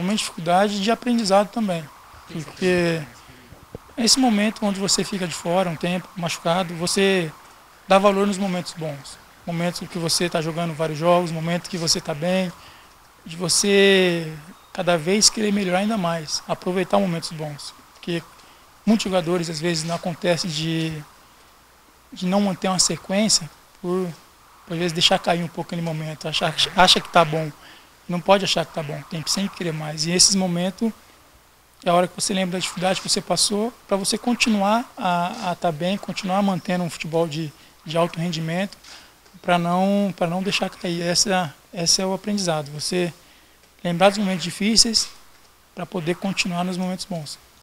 momento de dificuldade e de aprendizado também. Porque é esse momento onde você fica de fora um tempo, machucado, você dá valor nos momentos bons. Momentos que você está jogando vários jogos, momentos que você está bem, de você cada vez querer melhorar ainda mais, aproveitar momentos bons. Porque muitos jogadores às vezes não acontece de não manter uma sequência por às vezes deixar cair um pouco aquele momento, acha que está bom. Não pode achar que está bom, tem que sempre querer mais. E esses momentos é a hora que você lembra da dificuldade que você passou para você continuar a estar bem, continuar mantendo um futebol de alto rendimento para não deixar cair. Esse é o aprendizado, você lembrar dos momentos difíceis para poder continuar nos momentos bons.